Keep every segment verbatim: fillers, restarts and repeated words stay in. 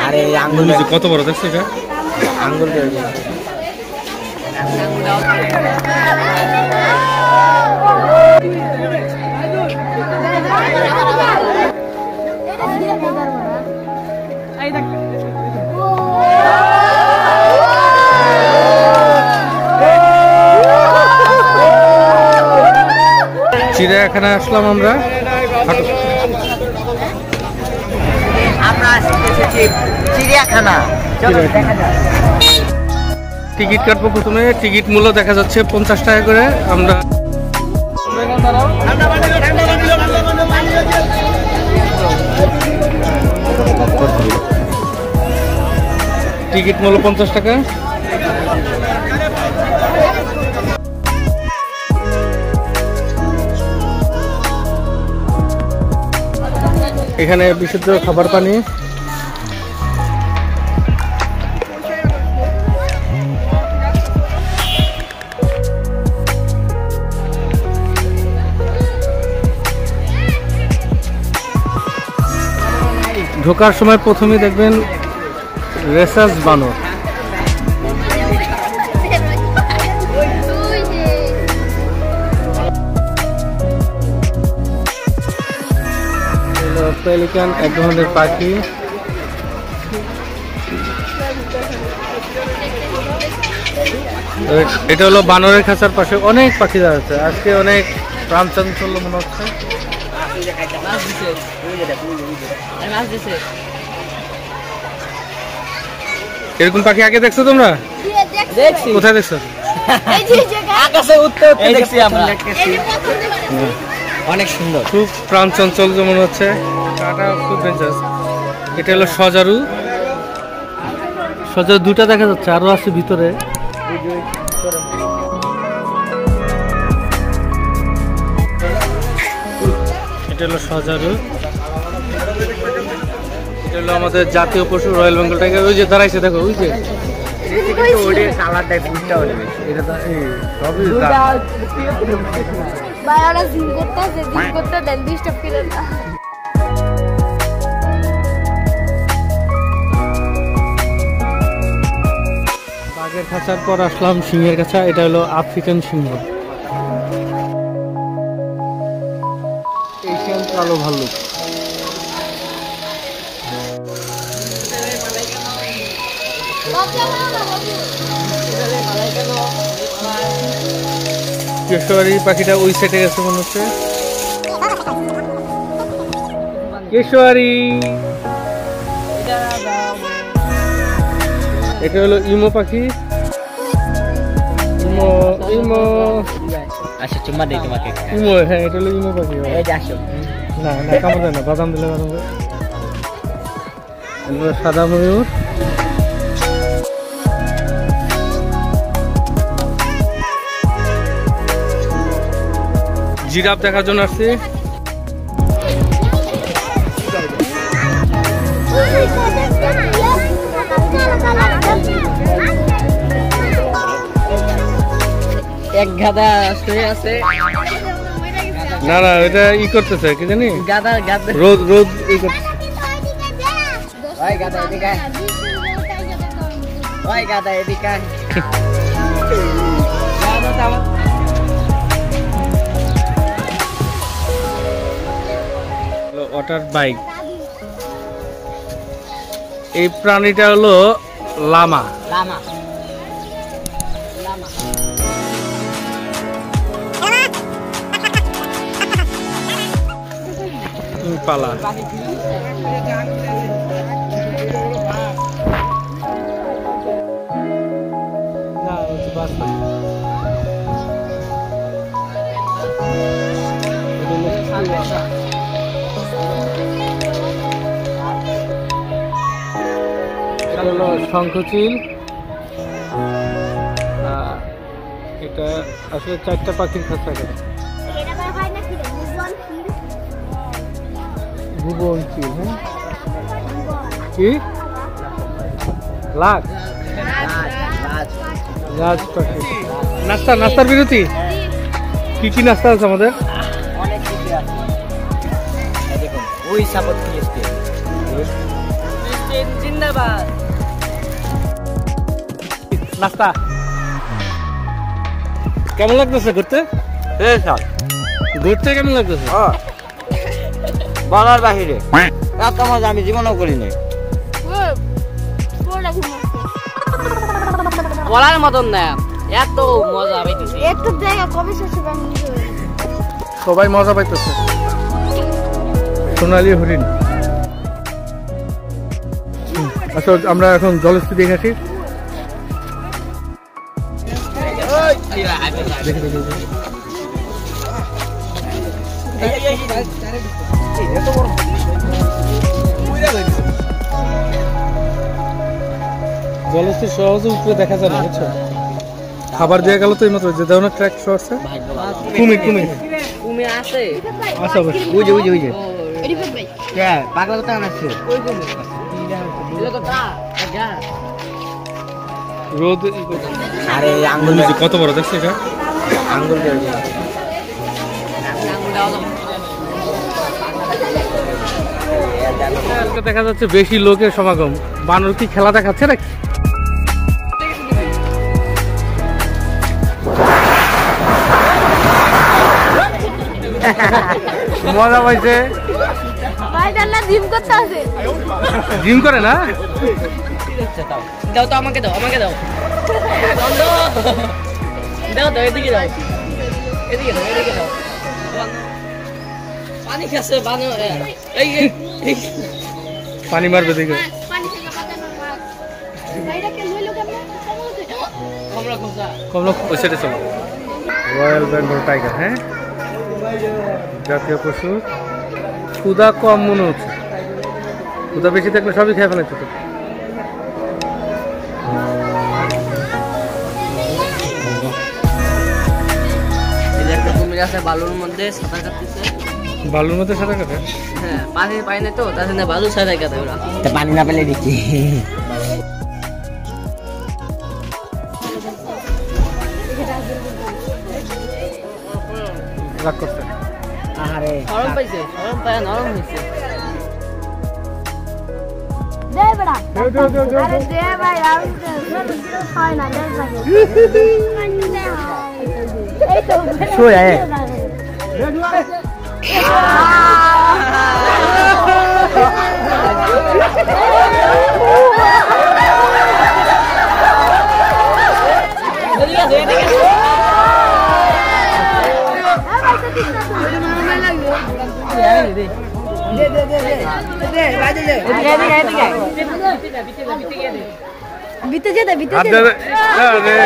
আরে আঙ্গুল কত বড় দেখছো এটা? আঙ্গুল চিড়িয়াখানা আসলাম আমরা। আমরা এসেছি চিড়িয়াখানা। টিকিট কাটবো প্রথমে। টিকিট মূল্য দেখা যাচ্ছে পঞ্চাশ টাকা করে। আমরা টিকিট মূল্য পঞ্চাশ টাকা। এখানে বিশুদ্ধ খাবার পানি। ঢোকার সময় প্রথমেই দেখবেন রেসাস বানর। পেলিকান এক ধরনের পাখি। এটা হলো বানরের খাঁচার পাশে অনেক পাখি দাঁড়াচ্ছে। আজকে অনেক প্রাণ চাঞ্চল্য মনে হচ্ছে। এরকম পাখি আগে দেখছো তোমরা? কোথায় দেখছো? অনেক সুন্দর, খুব প্রাণ চঞ্চল মনে হচ্ছে। খুব ডেঞ্জারাস। এটা হলো সজারু। সজারু দুটা দেখা যাচ্ছে, আরো আছে ভিতরে। এটা হলো সজারু। এটা হলো আমাদের জাতীয় পশু রয়্যাল বেঙ্গল টাইগার। ওই যে দাঁড়াইছে দেখো, ওই যে বাঘের খাঁচার পর আসলাম সিংহের কাছে। এটা হলো আফ্রিকান সিংহ। এশিয়ান কালো ভাল্লুক। কেশোয়ারি পাখিটা ওই সেটে গেছে মনে হচ্ছে। কেশোয়ারি। এটা হলো ইমো পাখি। ইমো ইমো আচ্ছা চুম্মা দেই তোমাকে। ইমো, হ্যাঁ এটা হলো ইমো পাখি। এই যে আসো। না না কামড় দেয় না, বাদাম দিলে বাদাম দেয়। এগুলো সাদা ময়ূর। জিরাফ দেখার জন্য আসছি। এক গাদা আছে। না না এটা ই করতেছে কি জানি, গাদা গাদা রোদ রোদ ই করতেছে। ওই গাদা এদিকে আয়, ওই গাদা এদিকে আয়। Water bike. এই প্রাণীটা হলো লামা। লামা লামা পালা। শঙ্খচিল। এটা আসলে চারটা পাখির খাঁচা। ভুবন চিল। হ্যাঁ কি লাখ রাজ পাখি। নাস্তা নাস্তার বিরতি। কি কি নাস্তা আছে আমাদের? অনেক কিছু আছে। দেখুন ওই সাপোর্ট জিন্দাবাদ। নাস্তা কেমন লাগতেছে ঘুরতে? ঘুরতে কেমন লাগতেছে? বলার বাহিরে এত মজা আমি জীবনও করিনি। বলার মতন না, এত মজা পাইতেছি। একটু জায়গা কবে শেষ হবে? সবাই মজা পাইতেছে। সোনালী হরিণ। আচ্ছা আমরা এখন জলস্থিতি দেখেছি। জলস্থির সহজে উপরে দেখা যায় না, বুঝছো? খাবার দিয়ে গেল তো এই মাত্র যে ধরনের ট্র্যাক শো আছে। কুমির কুমির কুমির আছে আচ্ছা অবশ্যই বুঝে বুঝে বুঝে রিপোর্ট ভাই কে পাগলা কথা আছে ওই কুমির এগুলো তো কা গা রোদ। আরে আঙ্গুল কত বড় দেখছো এটা? আঙ্গুল দিয়ে দেখা যাচ্ছে বেশি লোকের সমাগম। বানর কি খেলা দেখাচ্ছে নাকি? মজা পাইছে। ভাই দাল্লা জিম করতে আছে। জিম করে না? দাও তো আমাকে দাও, আমাকে দাও। দাও দাও এদিকে দাও, এদিকে দাও, এদিকে দাও। পানি খাচ্ছে বানর। এই এই পানি মারবে দিকে। পানি থেকে বাঁচানোর মাছ। ভাইটা কে লইলো কেমন? কমলা খোঁজা কমলা ওই সাইডে চলো। রয়্যাল বেঙ্গল টাইগার, হ্যাঁ জাতীয় পশু। ক্ষুধা কম মনে হচ্ছে, ক্ষুধা বেশি থাকলে সবই খেয়ে ফেলাইতে তো। একটা কুমির আছে বালুর মধ্যে সাঁতার কাটতেছে। বালুর মধ্যে সাঁতার কাটে? হ্যাঁ, পানি পায় না তো, তার জন্য বালু সাঁতার কাটে ওরা। পানি না পেলে দেখি রাগ করতে। আরে গরম পাইছে, গরম পায় নরম হয়েছে। দে বড়া। আরে দে ভাই আর হয় না দে ভাই। এই তো শোয় আয় বিতে যেতে বিতে হাত যেতে ধরে। আরে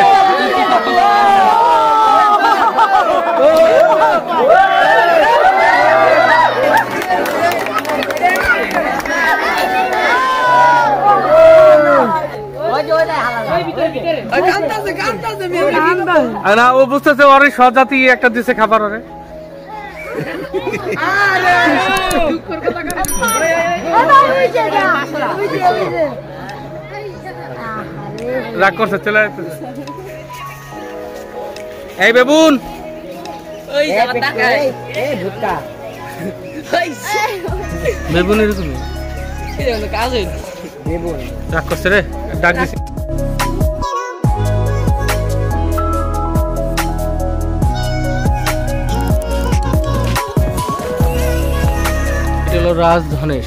না, ও বুঝতেছে ওর স্বজাতি একটা দিছে খাবার ওরে। রাগ করছে, চলে আসতেছে। এই বেবুন, ওই যাবার তাকায়। এই ভুট্টা বেবুন এরকম কি হলো কাজ হইল? দেবো রাগ করছে রে, ডাক দিছি। এটা হলো রাজধনেশ।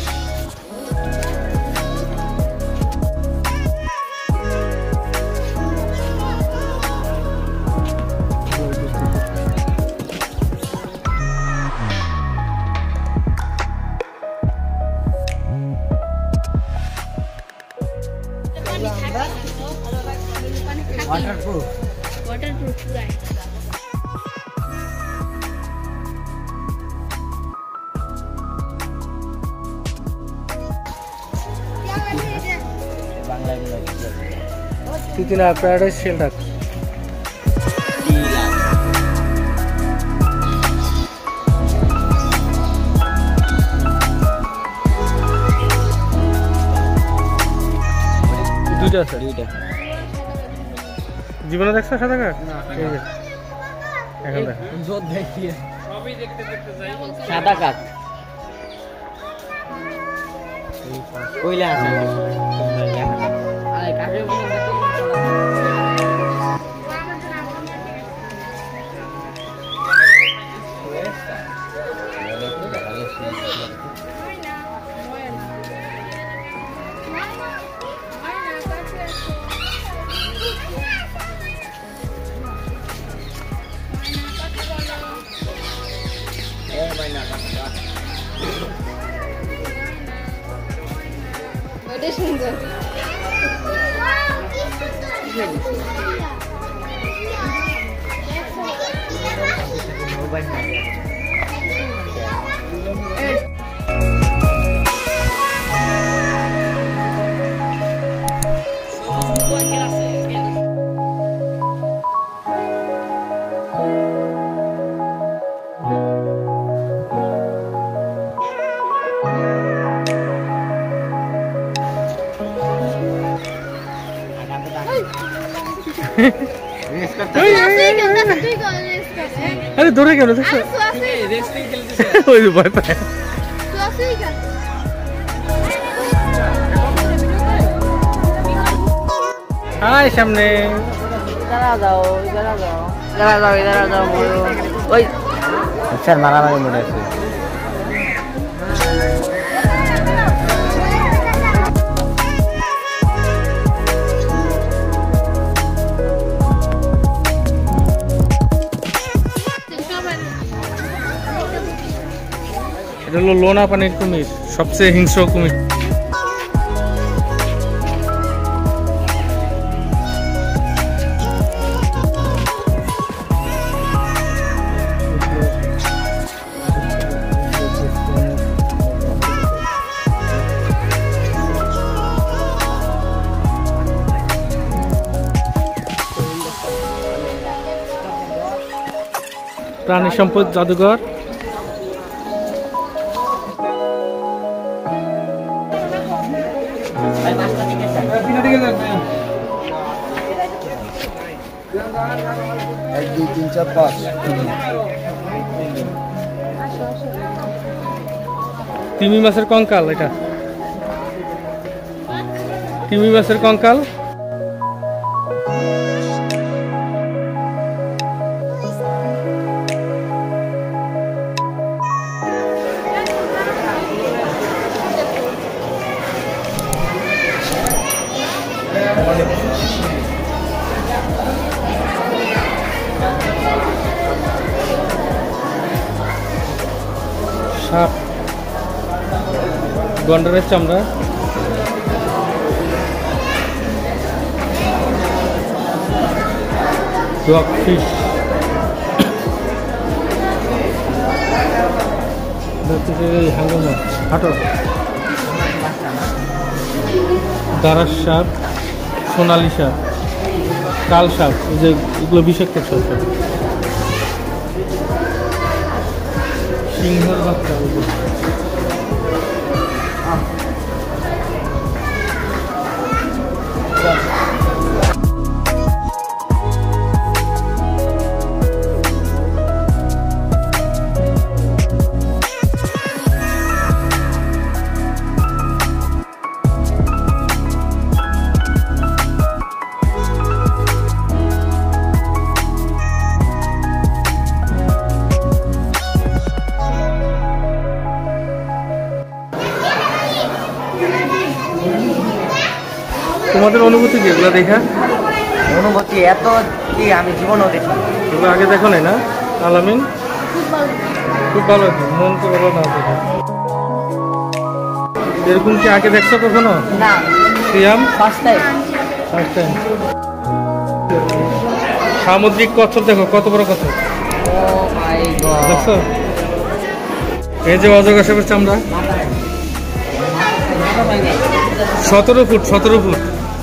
ওয়াটারপ্রুফ ওয়াটারপ্রুফ পুরাই তিতিনা প্যারাডাইস শেল্টার। দুইটা আছে, দুইটা। জীবনে দেখছো সাদা কাক? এই যে এখন দেখ। সাদা কাক কইলা আছে ওটা সুন্দর আরে দৌড়ে কেন দেখছো ওই যে ভয় পায় হাই সামনে ইধারা যাও ইধারা যাও ইধারা যাও ইধারা যাও ওই স্যার মারামারি মনে আছে এটা হলো লোনা পানির কুমির, সবচেয়ে হিংস্র কুমির। প্রাণী সম্পদ জাদুঘর। এক দুই তিন চার পাঁচ তিমি মাছের কঙ্কাল, এটা তিমি মাছের কঙ্কাল। সাপ, গন্ডারের চামড়া, ডগ ফিশ, হাঙ্গর মাছ, হাঁটো, দারাস সাপ, সোনালি সাপ, কাল সাপ, এই যে এগুলো বিষাক্ত সাপ। সিংহের বাচ্চা, তোমাদের অনুভূতি কি এগুলো দেখা? অনুভূতি এত কি আমি জীবনেও দেখি এগুলো আগে দেখো নাই না আলামিন? খুব ভালো, মন তো ভালো না দেখে। এরকম কি আগে দেখছো কখনো? না, Siyam first time first time. সামুদ্রিক কচ্ছপ দেখো, কত বড় কচ্ছপ ও মাই গড, দেখছো? এই যে অজগর সাপের চামড়া, সতেরো ফুট সতেরো ফুট।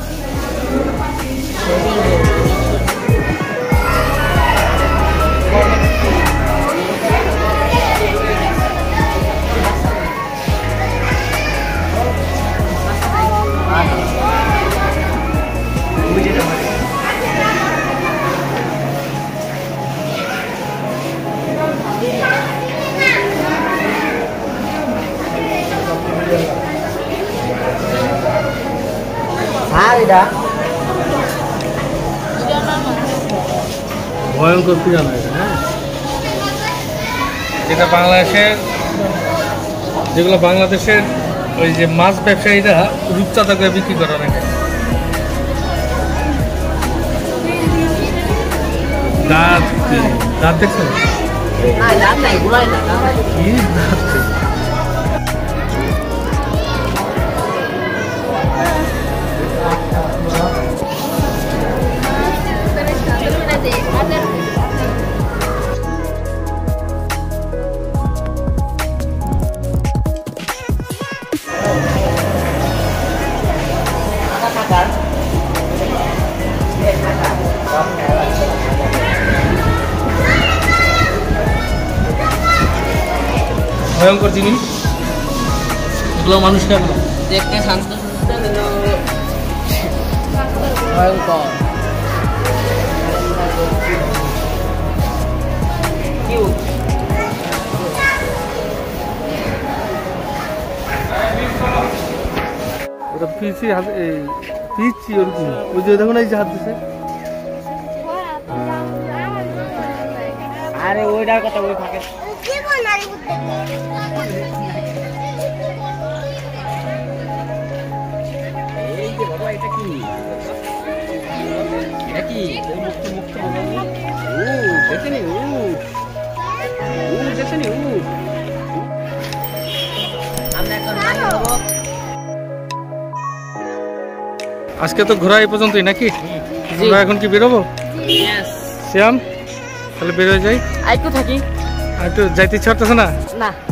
ভয়ঙ্কর পিরানা এটা, হ্যাঁ, যেটা বাংলাদেশের, যেগুলো বাংলাদেশের ওই যে মাছ ব্যবসায়ীরা রূপচাঁদা করে বিক্রি করে অনেকে। দাঁত দাঁত দেখছো? কি দাঁত? ভয়ঙ্কর জিনিস, এগুলো মানুষ না কোনো দেখতে শান্ত ভয়ঙ্কর। ওটা পিছি হাত এই পিছি ওরকম ওই যে দেখো না এই যে হাত দিছে। আরে ওইটার কথা ওই থাকে এই যে বাবা এটা কি এটা কি মুক্ত মুক্ত ও দেখেনি ও ও দেখেনি ও আমরা এখন নামি হব। আজকে তো ঘোরা এই পর্যন্তই নাকি? আমরা এখন কি বেরোবো? শ্যাম তাহলে বেরোয় যাই। আইকো থাকি আর একটু যাইতে ইচ্ছা করতেছে না? না